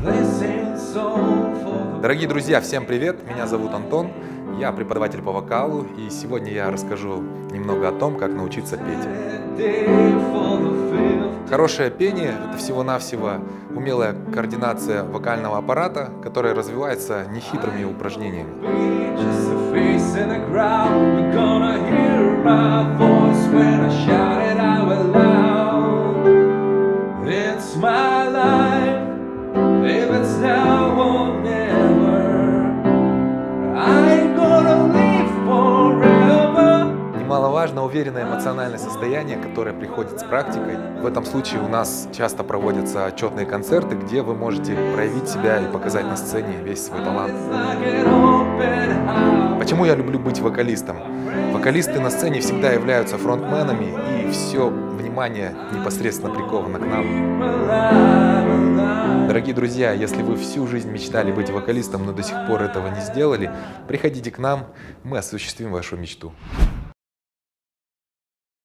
Дорогие друзья, всем привет! Меня зовут Антон, я преподаватель по вокалу, и сегодня я расскажу немного о том, как научиться петь. Хорошее пение – это всего-навсего умелая координация вокального аппарата, которая развивается нехитрыми упражнениями. Немаловажно уверенное эмоциональное состояние, которое приходит с практикой. В этом случае у нас часто проводятся отчетные концерты, где вы можете проявить себя и показать на сцене весь свой талант. Почему я люблю быть вокалистом? Вокалисты на сцене всегда являются фронтменами, и все внимание непосредственно приковано к нам. Дорогие друзья, если вы всю жизнь мечтали быть вокалистом, но до сих пор этого не сделали, приходите к нам, мы осуществим вашу мечту.